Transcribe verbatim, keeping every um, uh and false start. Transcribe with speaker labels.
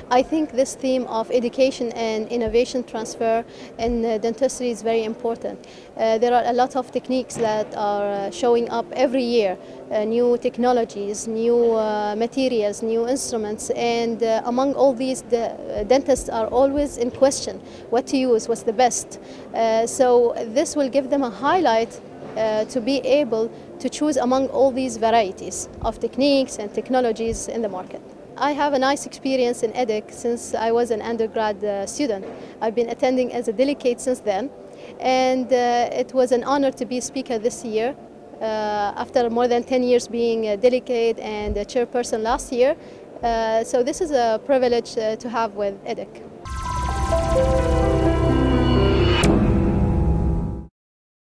Speaker 1: I think this theme of education and innovation transfer in uh, dentistry is very important. Uh, there are a lot of techniques that are uh, showing up every year, uh, new technologies, new uh, materials, new instruments, and uh, among all these, the uh, dentists are always in question what to use, what's the best. Uh, so this will give them a highlight uh, to be able to choose among all these varieties of techniques and technologies in the market. I have a nice experience in EDHEC since I was an undergrad uh, student. I've been attending as a delegate since then, and uh, it was an honor to be speaker this year. Uh, after more than ten years being a delegate and a chairperson last year, uh, so this is a privilege uh, to have with EDHEC.